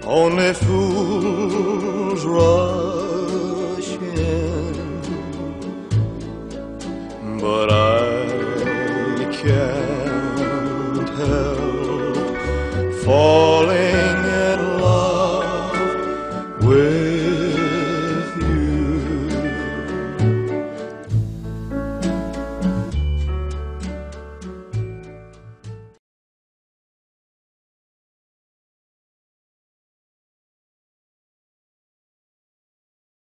Only fools rush in, but I can't help falling